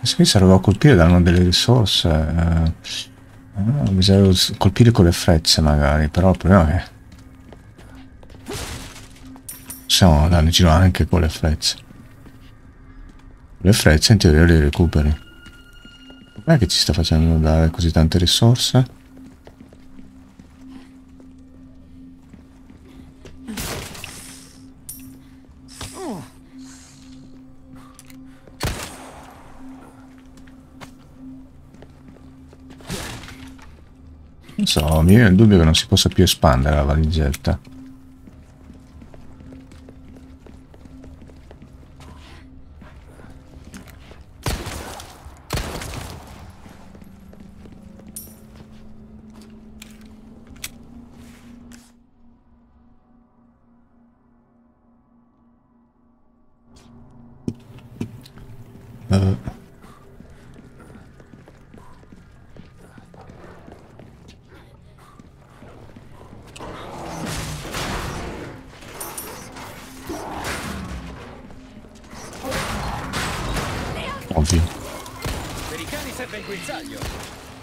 Se serve a colpire danno delle risorse. Bisogna colpire con le frecce magari, però il problema è che possiamo andare in giro anche con le frecce. Le frecce in teoria le recuperi. Com'è che ci sta facendo dare così tante risorse? Non so, mi viene il dubbio che non si possa più espandere la valigetta. Ovvio. Per i cani serve il guinzaglio.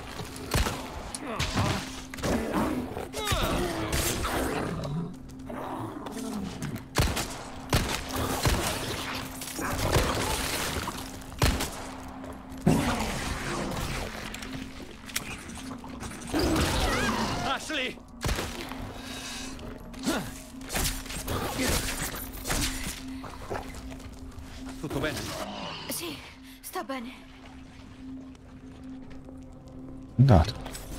Ashley! Tutto bene? Sì, sta bene. Andato.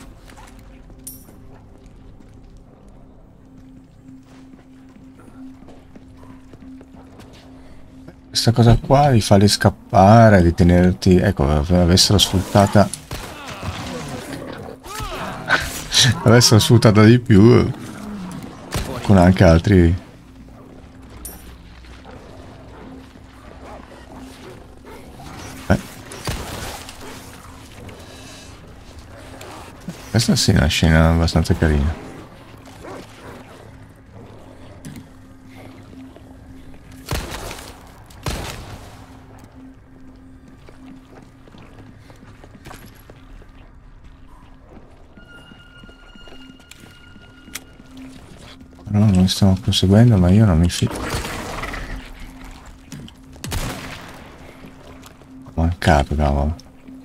Questa cosa qua di farli scappare, di tenerti... Ecco, avessero sfruttata... avessero sfruttata di più con anche altri... Questa sì è una scena abbastanza carina. No, non stiamo proseguendo, ma io non mi fido. Ho mancato, cavolo.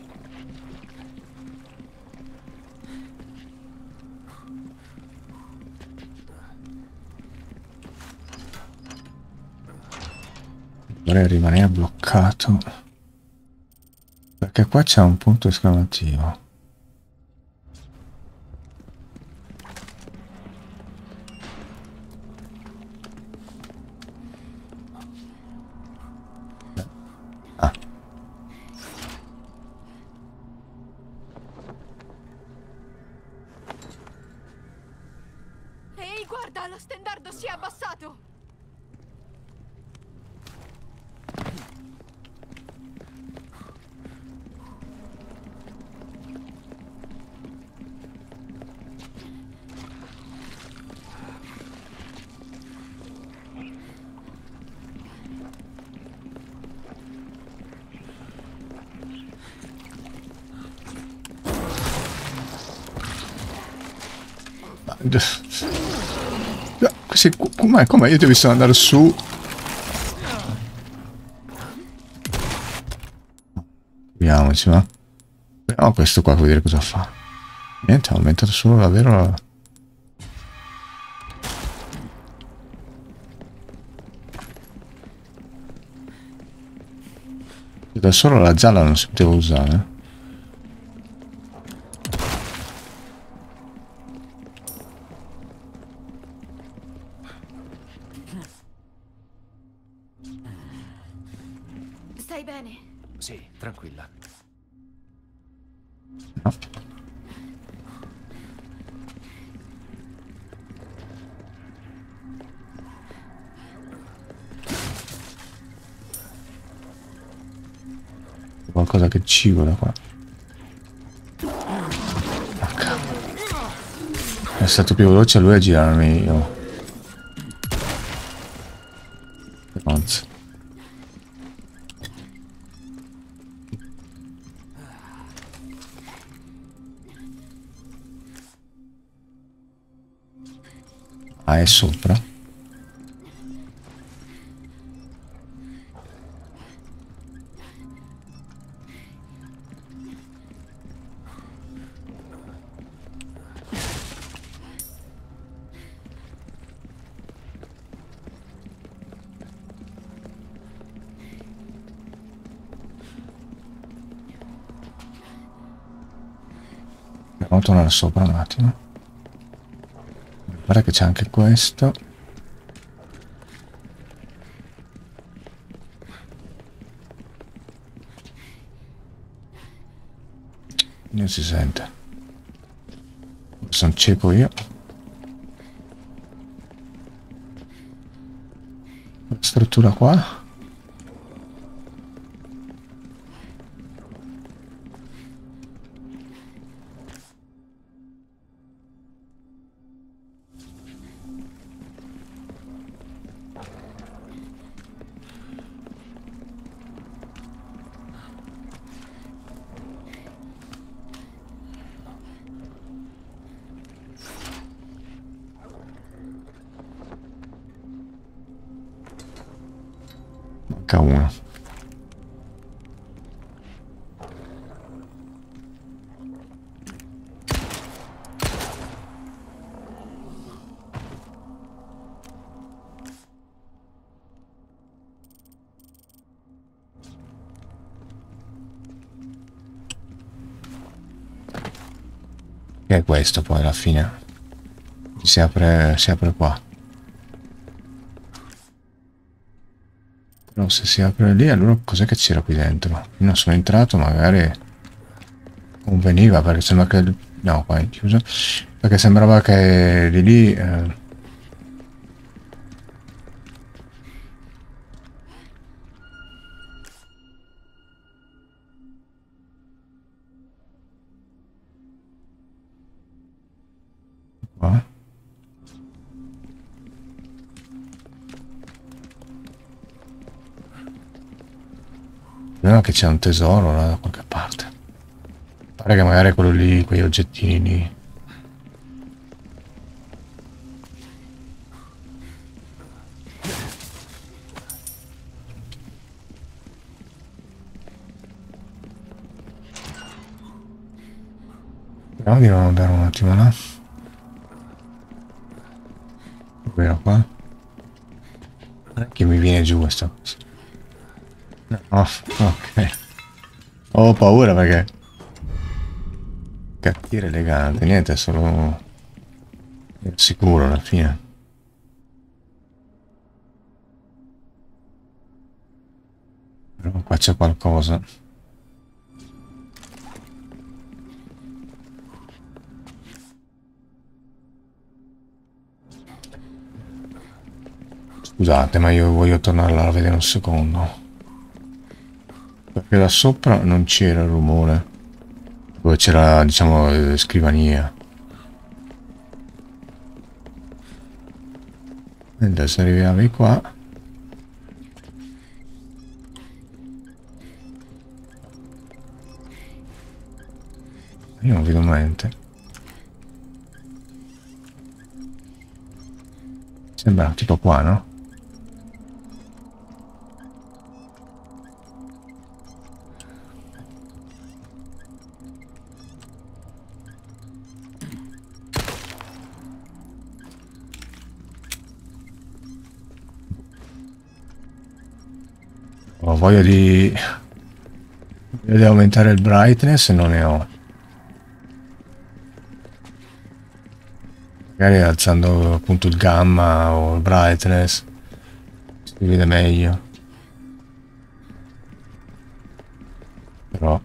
Vorrei rimanere bloccato. Perché qua c'è un punto esclamativo. Ah. Ehi, guarda, lo stendardo si è abbassato. Come io ti ho visto andare su? Proviamoci, ma. Vediamo questo qua per vedere cosa fa. Niente, ha aumentato solo davvero la... Da solo la gialla non si poteva usare. Stai bene? Sì, tranquilla. No. Qualcosa che cigola qua. Ah, cavolo. È stato più veloce lui a girarmi io. Anzi. Ah, è sopra. Andiamo a tornare sopra un attimo. Guarda che c'è anche questo. Non si sente. Sono cieco io. La struttura qua. Manca uno. Che è questo poi alla fine? Si apre qua. Però se si apre lì, allora cos'è che c'era qui dentro? Io non sono entrato, magari conveniva, perché sembra che... No, qua è chiuso. Perché sembrava che di lì... Qua. Vediamo che c'è un tesoro là da qualche parte. Pare che magari è quello lì, quegli oggettini lì. Vediamo di non andare un attimo là. Vero qua? Non è che mi viene giù questa cosa. No, ok. Ho paura perché... Cattiere elegante, niente, è solo... sicuro alla fine. Però qua c'è qualcosa. Scusate, ma io voglio tornare là a vedere un secondo. Perché da sopra non c'era il rumore. Dove c'era, diciamo, scrivania. E adesso arriviamo di qua. Io non vedo niente. Sembra tipo qua, no? Ho voglia di aumentare il brightness e non ne ho. Magari alzando appunto il gamma o il brightness si vede meglio. Però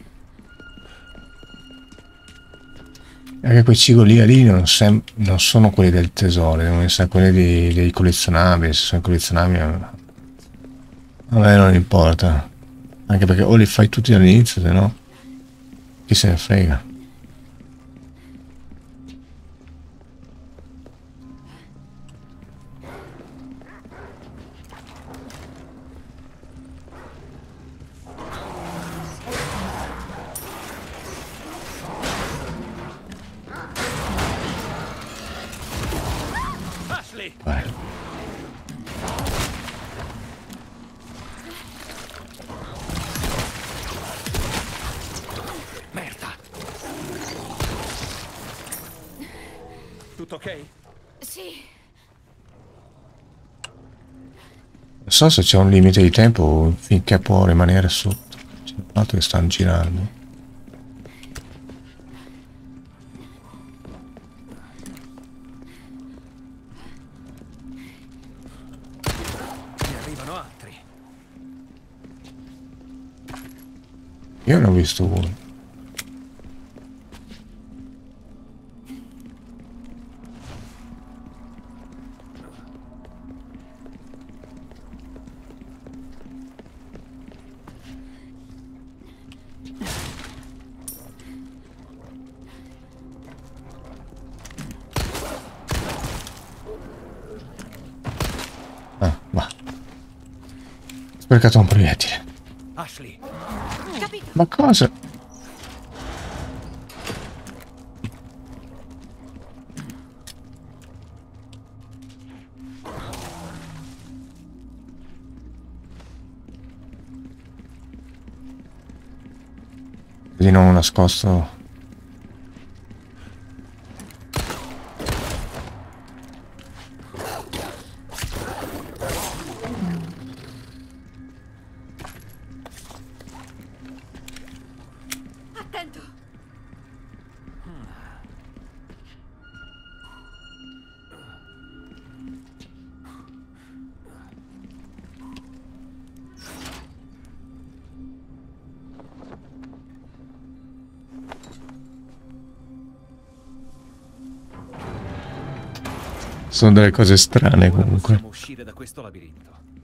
anche quei cigoli lì non sono quelli del tesoro, devono essere quelli dei collezionabili. Se sono collezionabili a me non importa, anche perché o li fai tutti dall'inizio, se no chi se ne frega. Ashley! Vai. Merda! Tutto ok? Sì. Non so se c'è un limite di tempo finché può rimanere sotto. C'è un altro che stanno girando. Ne arrivano altri. Io ne ho visto uno. Ah, va. Ho sprecato un proiettile. Ashley! Capito. Ma cosa? Di nuovo nascosto. Attento. Sono delle cose strane Ora comunque. possiamo uscire da questo labirinto.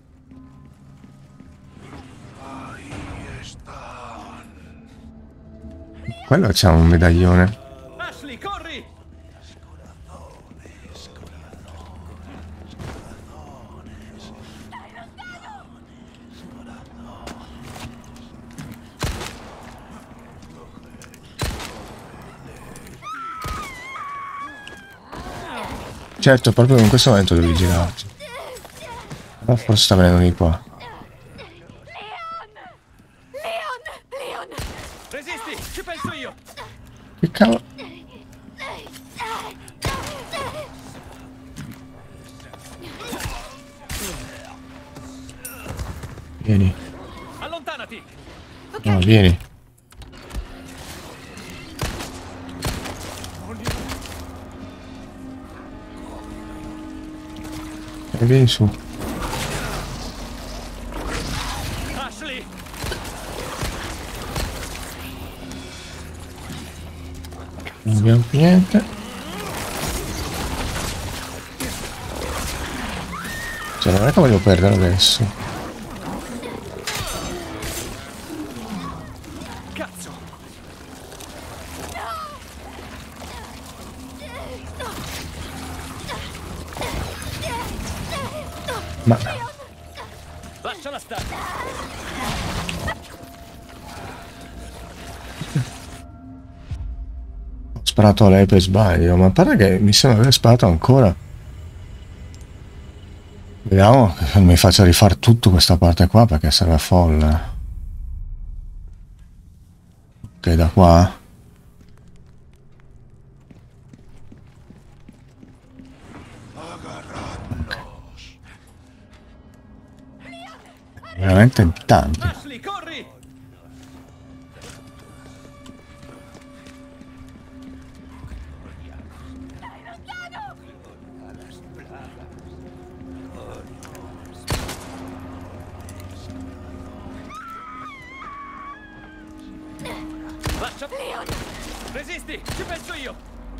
Quello c'ha un medaglione. Ashley, corri! Certo, proprio in questo momento devi girarti. Ma forse sta venendo di qua. Leon! Resisti, ci penso io! Che cavolo? Vieni. Allontanati! Ok. No, vieni. E vieni su. Ashley! Non abbiamo più niente. Cioè, non è che voglio perdere adesso. Cazzo! Ma Lasciala stare! ho sparato a lei per sbaglio. Ma pare che mi sembra aver sparato ancora. Vediamo che non mi faccia rifare tutto questa parte qua perché serve folle. Ok, da qua. Veramente in tanti. Ashley, corri! Lascia... Leon! Resisti, ci penso io!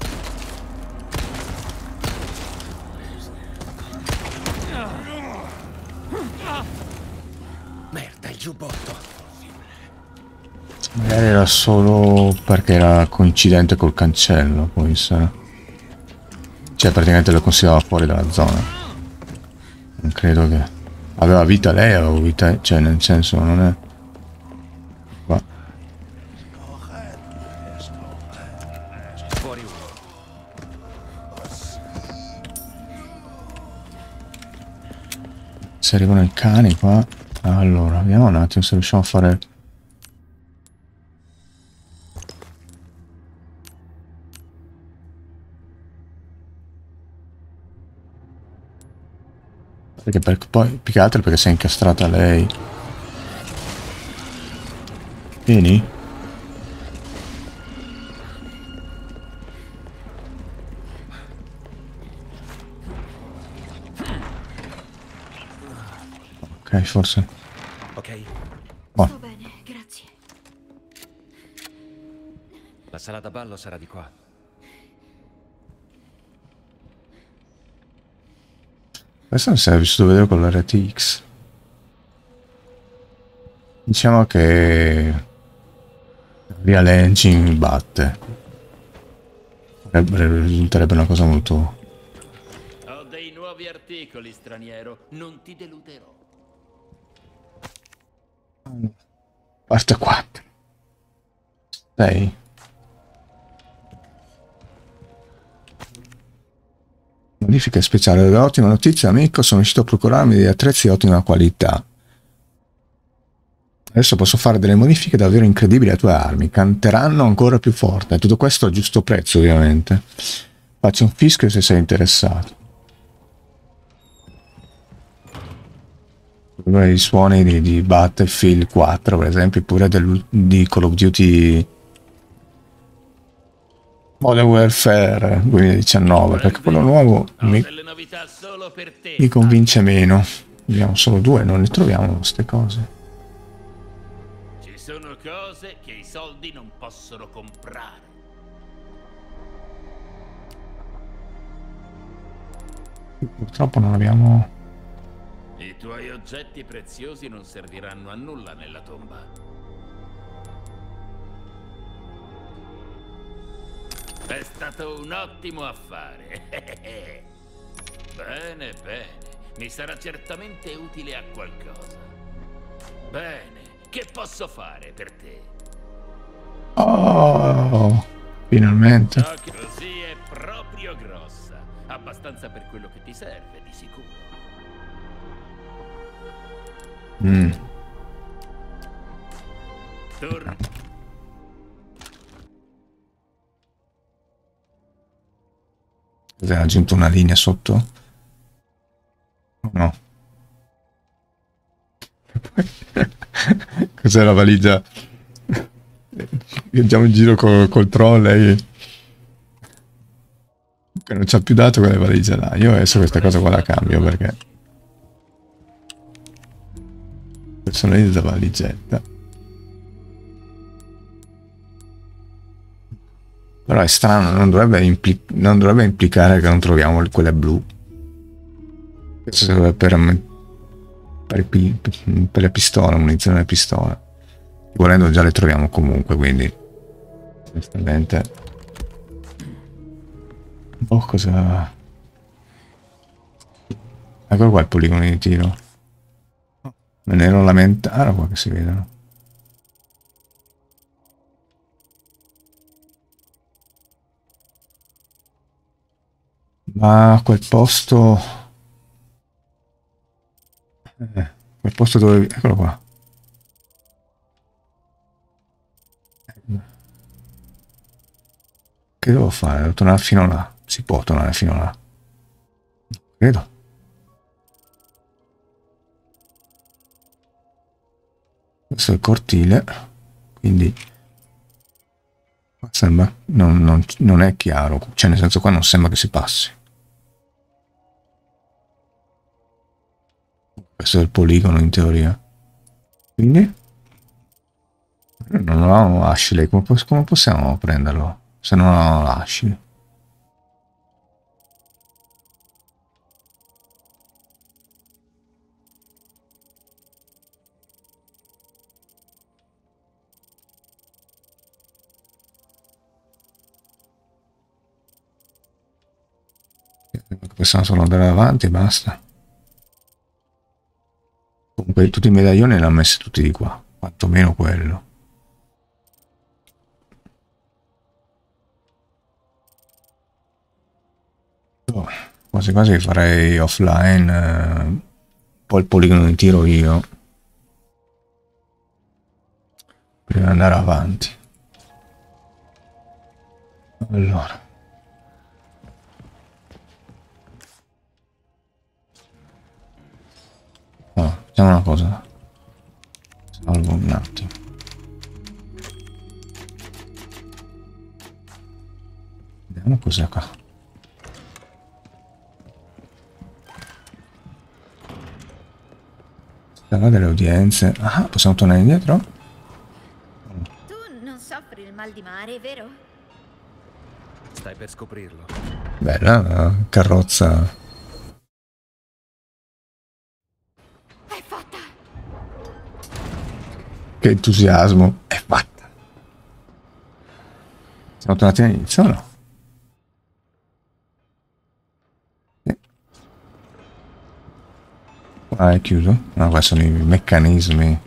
Merda, il giubbotto! Magari era solo perché era coincidente col cancello, può essere. Cioè praticamente lo considerava fuori dalla zona. Non credo che... Aveva vita lei, aveva vita... Cioè nel senso non è... Qua. Fuori uno. Se arrivano i cani qua. Allora, vediamo un attimo se riusciamo a fare... Perché poi più che altro perché si è incastrata lei. Vieni? Ok, forse. Ok, Boh. Sto bene, grazie. la sala da ballo sarà di qua. Questo non si è vissuto vedere con l'RTX. Diciamo che Real Engine batte. Risulterebbe una cosa molto... Ho dei nuovi articoli, straniero. Non ti deluderò. Parte 4. 6. Modifiche speciali. Ottima notizia, amico. Sono riuscito a procurarmi degli attrezzi di ottima qualità. Adesso posso fare delle modifiche davvero incredibili alle tue armi. Canteranno ancora più forte. Tutto questo a giusto prezzo, ovviamente. Faccio un fischio se sei interessato. I suoni di Battlefield 4, per esempio, oppure di Call of Duty Modern Warfare 2019, perché quello nuovo Delle novità solo per te. mi convince meno. Abbiamo solo 2, non ne troviamo queste cose. Ci sono cose che i soldi non possono comprare. Purtroppo non abbiamo... I tuoi oggetti preziosi non serviranno a nulla nella tomba. È stato un ottimo affare. Bene, bene. Mi sarà certamente utile a qualcosa. Bene, che posso fare per te? Oh, finalmente. So che così è proprio grossa. Abbastanza per quello che ti serve, di sicuro. Torna. Cos'è, ha aggiunto una linea sotto? No. Cos'è la valigia? Andiamo in giro col trolley che non ci ha più dato quelle valigie là. Io adesso questa cosa qua la cambio perché personalizza la valigetta. Però è strano, non dovrebbe implicare che non troviamo quelle blu. Questo serve per le pistole, munizione alle pistole. Volendo già le troviamo comunque, quindi onestamente. Oh, cosa... Eccolo qua il poligono di tiro. Me ne ero lamentato. Ah, qua che si vedono. Ma quel posto... quel posto dove... Eccolo qua. Che devo fare? Devo tornare fino là. Si può tornare fino là. Credo. Questo è il cortile. Quindi... Sembra... non è chiaro. Cioè, nel senso qua non sembra che si passi. Questo è il poligono in teoria. Quindi... Non avevamo Ashley. Come possiamo prenderlo? Se non avevamo Ashley. Possiamo solo andare avanti e basta. Comunque tutti i medaglioni li hanno messi tutti di qua, quantomeno quello. Oh, quasi quasi farei offline un po' il poligono di tiro io. Prima di andare avanti. Allora. Oh, facciamo una cosa. Salvo un attimo. Vediamo cos'è qua. Sala delle udienze. Ah, possiamo tornare indietro? Tu non soffri il mal di mare, vero? Stai per scoprirlo. Bella la carrozza. È fatta! Che entusiasmo. È fatta. Siamo tornati all'inizio o no? Ah, è chiuso? No, questi sono i meccanismi.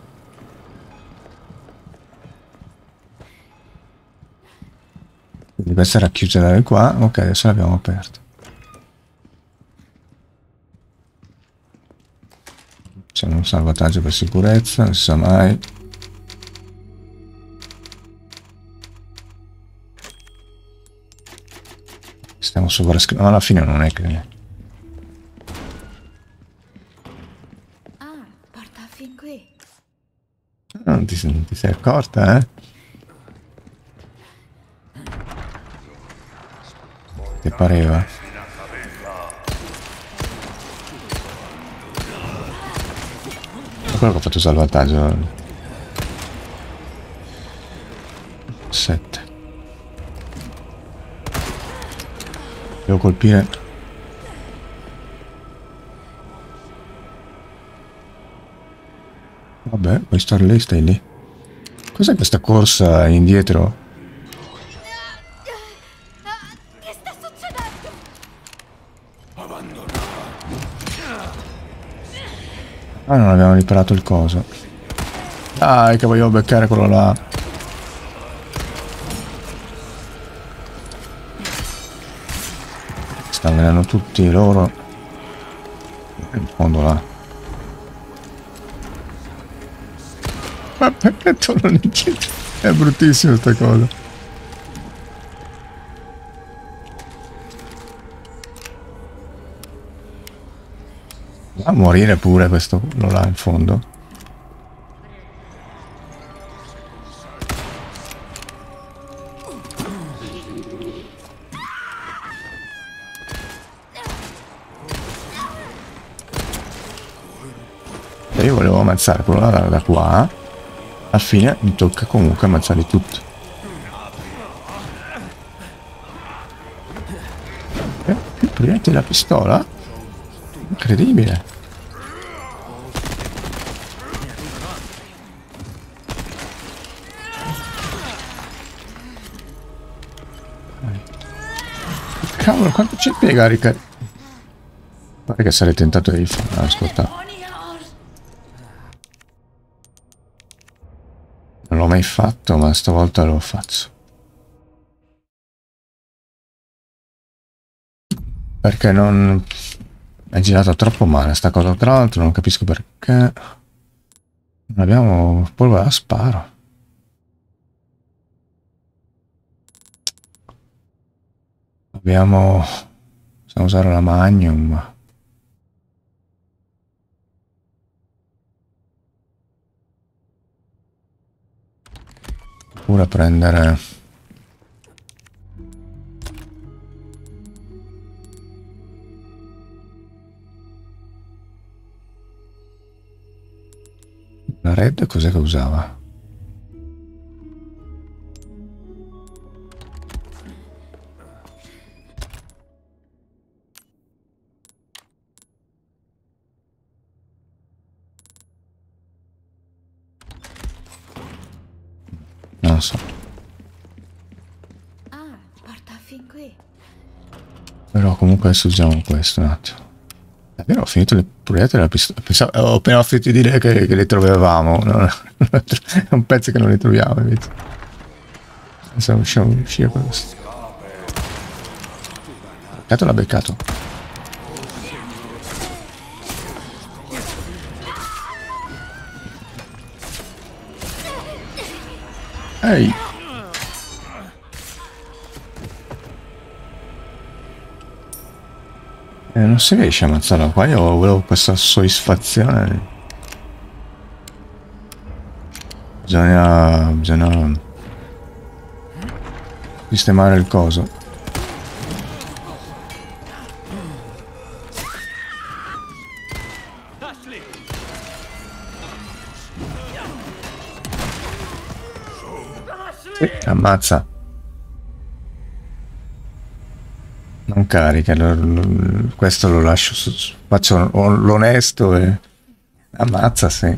Quindi questa era chiusa da qua. Ok, adesso l'abbiamo aperta. C'è un salvataggio per sicurezza, non si sa mai. Stiamo sovrascrivendo. No, alla fine non è che... Porta fin qui. Non ti sei accorta, eh? Ti pareva? Quello che ho fatto salvataggio. 7. Devo colpire. Vabbè, puoi stare lì, stai lì. Cos'è questa corsa indietro? Che sta succedendo? Ah, non abbiamo riparato il coso. Dai, che voglio beccare quello là. Stanno venendo tutti loro. In fondo là. Ma perché tornano indietro? È bruttissima sta cosa. Va a morire pure questo quello là in fondo. E io volevo ammazzare quello là da qua. Alla fine mi tocca comunque ammazzarli tutti. Prendete la pistola? Incredibile. Cavolo, quanto ci impiega a ricaricare? Pare che sarei tentato di fare. Ascolta. Non l'ho mai fatto, ma stavolta lo faccio. Perché non... è girato troppo male sta cosa, tra l'altro non capisco perché non abbiamo polvere a sparo. Possiamo usare la Magnum. Oppure prendere... la Red cos'è che usava? Non so. Ah, porta fin qui. Però comunque adesso usiamo questo un attimo. Davvero ho finito le proiettili della pistola. Ho appena finito di dire che le trovavamo. No? È un pezzo che non le troviamo invece. Adesso riusciamo a uscire con questo. L'ha beccato. Ehi! Non si riesce a ammazzarla qua, io volevo questa soddisfazione. Bisogna sistemare il coso. Sì, ammazza. Non carica, questo lo lascio, faccio l'onesto e ammazza, sì.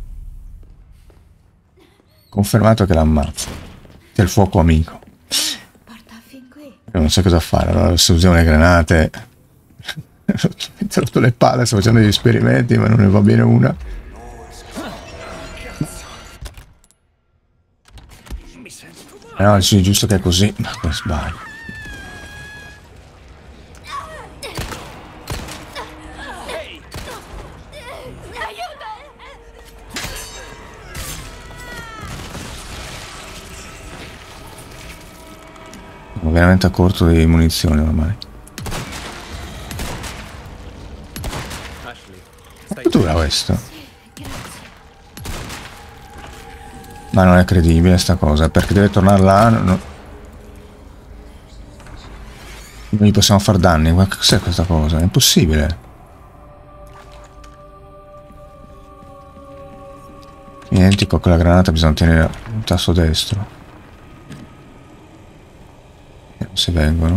Confermato che l'ammazza. C'è il fuoco amico. Porta fin qui. Io non so cosa fare, allora se usiamo le granate. Mi ho rotto le palle, sto facendo degli esperimenti, ma non ne va bene una. No, sì, giusto che è così, ma poi sbaglio. Sono veramente a corto di munizioni ormai. Ashley, stai Che dura questo? Ma non è credibile sta cosa, perché deve tornare là. Non gli possiamo far danni. Ma cos'è questa cosa? È impossibile. Identico con la granata, bisogna tenere il tasto destro. Vediamo se vengono.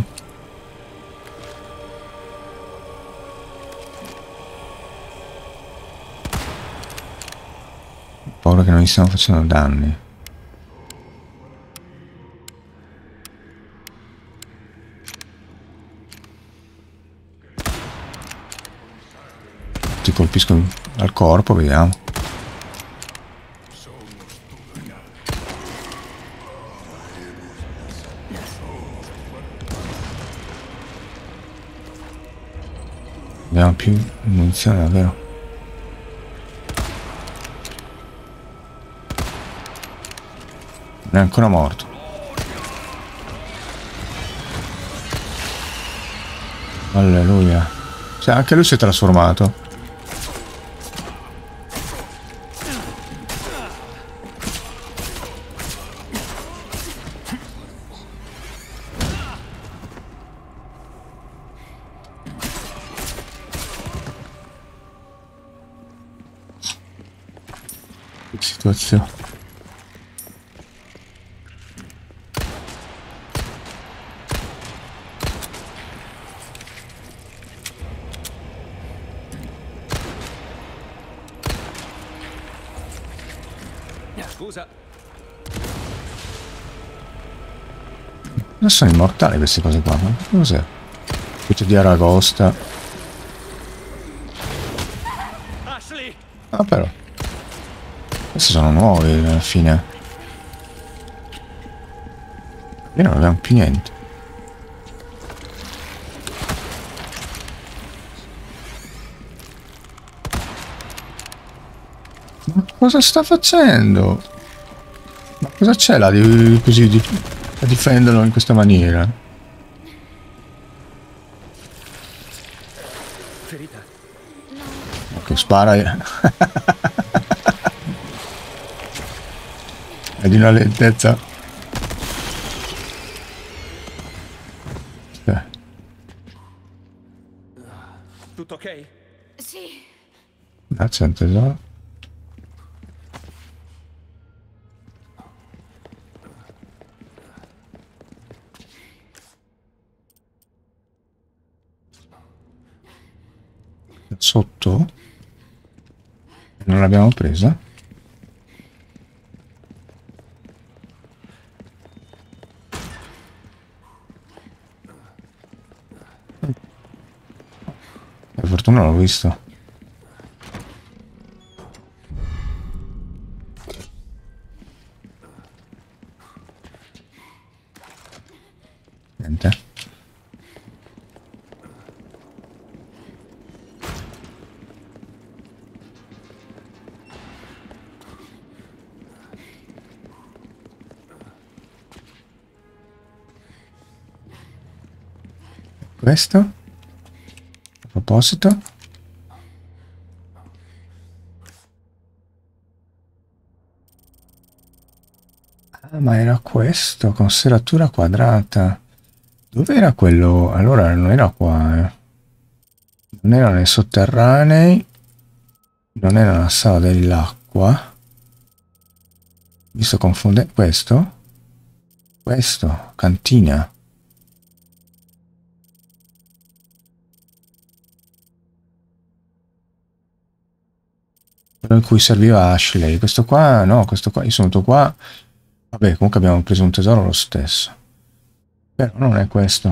Ho paura che non gli stiamo facendo danni. Ti colpisco al corpo, vediamo. Abbiamo più munizioni, davvero. Non è ancora morto. Alleluia. Cioè, anche lui si è trasformato. Che situazione. Scusa. Non sono immortali queste cose qua. Ma cos'è? Tutto di aragosta. Ashley! Ah, però. Questi sono nuovi alla fine. Io non abbiamo più niente. Ma cosa sta facendo? Ma cosa c'è là di così a difenderlo in questa maniera? Ferita. Ok, spara. È di una lentezza. Tutto ok? Sì. Ah, c'è un tesoro. Sotto? Non l'abbiamo presa? Per fortuna l'ho visto. Niente. Questo? A proposito? Ah, ma era questo, con serratura quadrata. Dov'era quello? Allora non era qua, eh. Non era nei sotterranei. Non era la sala dell'acqua. Mi sto confondendo. Questo? Questo, cantina. Quello in cui serviva Ashley. Questo qua, no, questo qua, io sono venuto qua. Vabbè, comunque abbiamo preso un tesoro lo stesso. Però non è questo.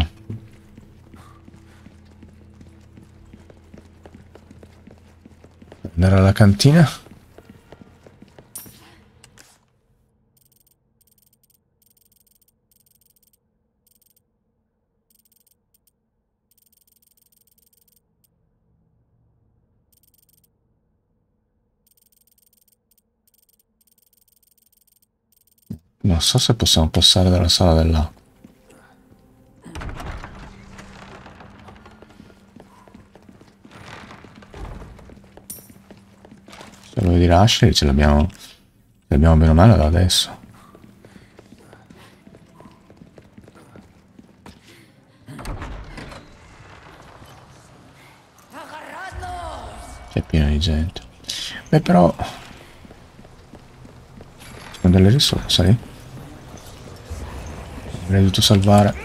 Andare alla cantina? Non so se possiamo passare dalla sala dell'acqua. Se volevo dire Ashley, ce l'abbiamo bene o male da adesso. C'è pieno di gente. Beh, però sono delle risorse lì. Avrei dovuto salvare.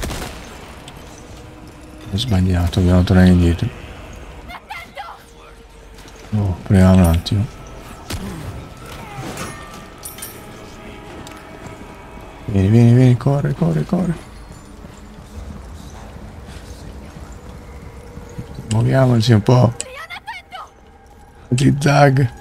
Ho sbagliato, dobbiamo tornare indietro. Oh, proviamo un attimo. Vieni, vieni, vieni, corri, corri, corri. Muoviamoci un po'. Zig-zag.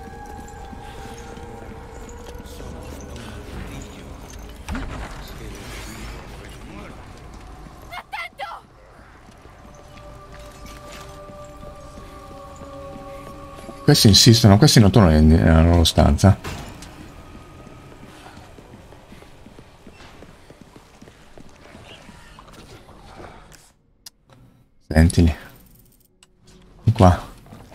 Questi insistono, questi non tornano nella loro stanza. Sentili. Di qua.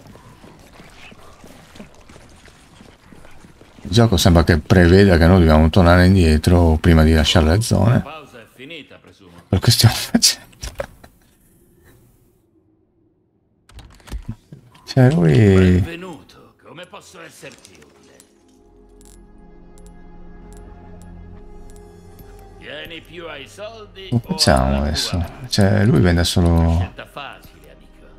Il gioco sembra che preveda che noi dobbiamo tornare indietro prima di lasciare le zone. La pausa è finita, presumo. Per questo stiamo facendo. Cioè lui... Benvenuto, come posso esserti utile? Tieni più ai soldi Che o facciamo alla adesso? tua? Cioè lui vende solo Scelta facile, amico.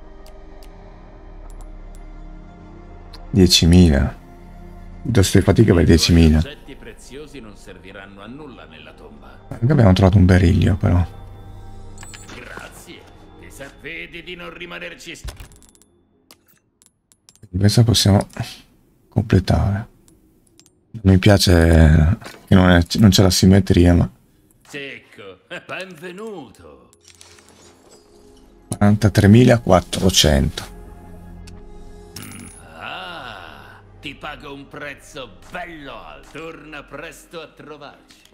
10.000. Doste fatica per 10.000. Oggetti preziosi non serviranno a nulla nella tomba. Anche abbiamo trovato un beriglio però. Grazie. Vedi di non rimanerci. Questa possiamo completare. Non mi piace che non c'è la simmetria, ma Secco, benvenuto. 43.400. Ah, ti pago un prezzo bello alto. Torna presto a trovarci.